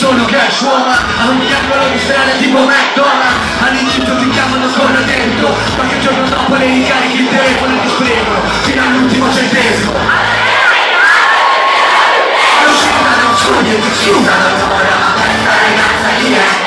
sono cash woman, a ogni angolo di strada tipo McDonald's. All'Egitto ti chiamano ancora dentro, qualche giorno dopo le ricarichi il telefono e ti spregono fino all'ultimo centesimo. L'uscita non sogno, ti sciuta, non ora, ma questa ragazza chi è?